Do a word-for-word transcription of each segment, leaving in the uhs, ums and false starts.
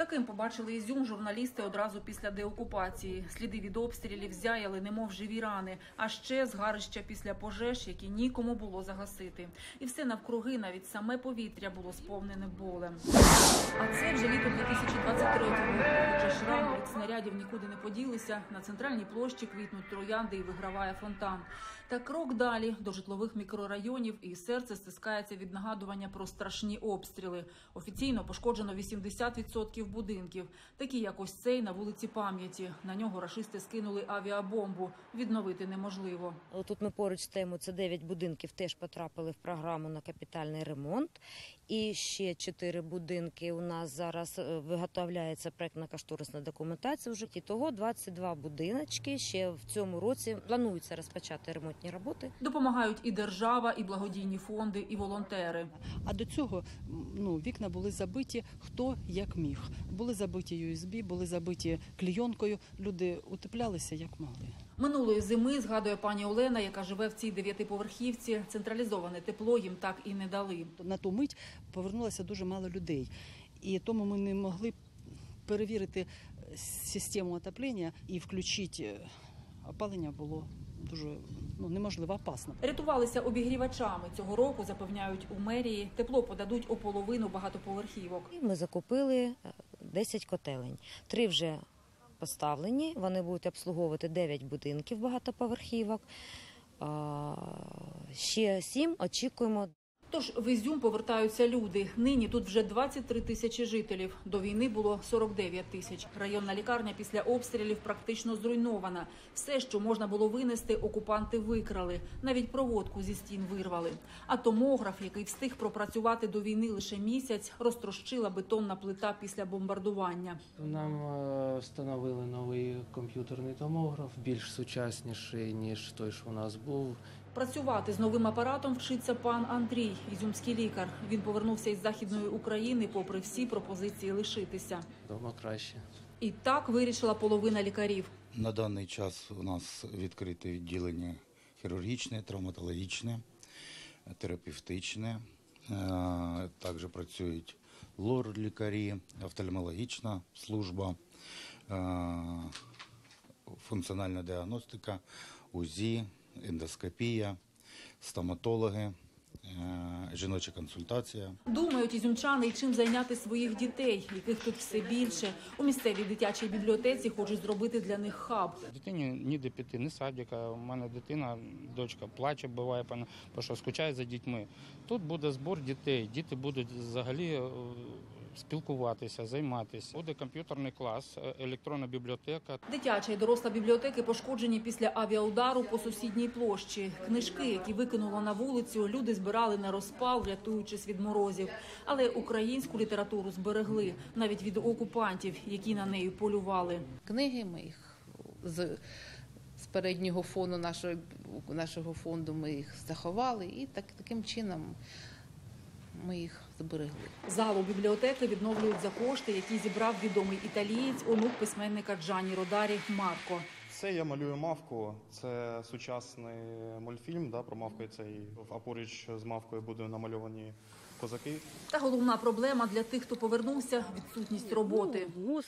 Таким побачили Ізюм журналісти одразу після деокупації. Сліди від обстрілів зяяли, немов живі рани, а ще згарища після пожеж, які нікому було загасити. І все навкруги, навіть саме повітря, було сповнене болем. А це вже літо дві тисячі двадцять третього. Хоча шрами від снарядів нікуди не поділися, на центральній площі квітнуть троянди і виграває фонтан. Та крок далі, до житлових мікрорайонів, і серце стискається від нагадування про страшні обстріли. Офіційно пошкоджено вісімдесят відсотків будинків, такі як ось цей на вулиці Пам'яті. На нього рашисти скинули авіабомбу. Відновити неможливо. Тут ми поруч стоїмо, це дев'ять будинків теж потрапили в програму на капітальний ремонт. І ще чотири будинки у нас зараз виготовляється проєктно-кошторисна документація вже. І того двадцять два будиночки ще в цьому році планується розпочати ремонтні роботи. Допомагають і держава, і благодійні фонди, і волонтери. А до цього ну, вікна були забиті хто як міг. Були забиті ю ес бі, були забиті клійонкою. Люди утеплялися як могли. Минулої зими, згадує пані Олена, яка живе в цій дев'ятиповерхівці, централізоване тепло їм так і не дали. На ту мить повернулося дуже мало людей. І тому ми не могли перевірити систему отоплення і включити опалення було дуже ну, неможливо, опасно. Рятувалися обігрівачами. Цього року, запевняють у мерії, тепло подадуть у половину багатоповерхівок. Ми закупили десять котелень. Три вже поставлені, вони будуть обслуговувати дев'ять будинків багатоповерхівок. Ще сім очікуємо. Тож в Ізюм повертаються люди. Нині тут вже двадцять три тисячі жителів. До війни було сорок дев'ять тисяч. Районна лікарня після обстрілів практично зруйнована. Все, що можна було винести, окупанти викрали. Навіть проводку зі стін вирвали. А томограф, який встиг пропрацювати до війни лише місяць, розтрощила бетонна плита після бомбардування. Нам встановили новий комп'ютерний томограф, більш сучасніший, ніж той, що у нас був. Працювати з новим апаратом вчиться пан Андрій, ізюмський лікар. Він повернувся із Західної України, попри всі пропозиції лишитися. Дома краще. І так вирішила половина лікарів. На даний час у нас відкрите відділення хірургічне, травматологічне, терапевтичне. Також працюють лор-лікарі, офтальмологічна служба, функціональна діагностика, УЗІ, ендоскопія, стоматологи, жіноча консультація. Думають ізюмчани, чим зайняти своїх дітей, яких тут все більше. У місцевій дитячій бібліотеці хочуть зробити для них хаб. Дитині ніде піти, ні садика. У мене дитина, дочка плаче, буває, тому що скучає за дітьми. Тут буде збір дітей, діти будуть взагалі спілкуватися, займатися. Буде комп'ютерний клас, електронна бібліотека. Дитяча і доросла бібліотеки пошкоджені після авіаудару по сусідній площі. Книжки, які викинуло на вулицю, люди збирали на розпал, рятуючись від морозів. Але українську літературу зберегли, навіть від окупантів, які на неї полювали. Книги ми їх з, з переднього фону нашого, нашого фонду ми їх заховали і так, таким чином ми їх зберегли. Залу бібліотеки відновлюють за кошти, які зібрав відомий італієць, онук письменника Джанні Родарі Марко. Це я малюю мавку, це сучасний мультфільм да, про мавку цей, а поруч з мавкою будуть намальовані козаки. Та головна проблема для тих, хто повернувся – відсутність роботи.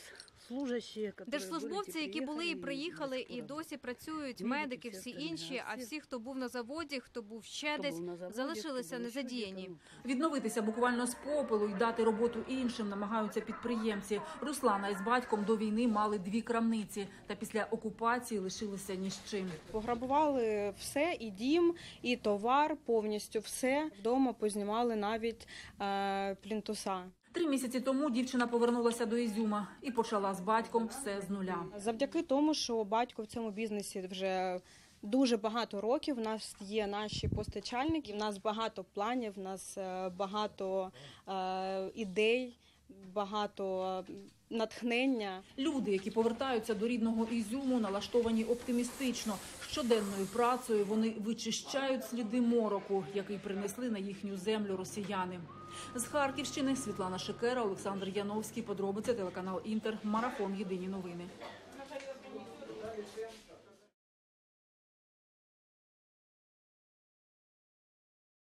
Держслужбовці, які були і приїхали, і досі працюють, медики, всі інші, а всі, хто був на заводі, хто був ще десь, залишилися незадіяні. Відновитися буквально з попелу і дати роботу іншим намагаються підприємці. Руслана із батьком до війни мали дві крамниці, та після окупації лишилися ні з чим. Пограбували все, і дім, і товар, повністю все. Вдома познімали навіть е, плінтуса. Три місяці тому дівчина повернулася до Ізюма і почала з батьком все з нуля. Завдяки тому, що батько в цьому бізнесі вже дуже багато років, у нас є наші постачальники, у нас багато планів, у нас багато е, ідей, багато натхнення. Люди, які повертаються до рідного Ізюму, налаштовані оптимістично. Щоденною працею вони вичищають сліди мороку, який принесли на їхню землю росіяни. З Харківщини Світлана Шикера, Олександр Яновський. Подробиці телеканал Інтер. Марафон. Єдині новини.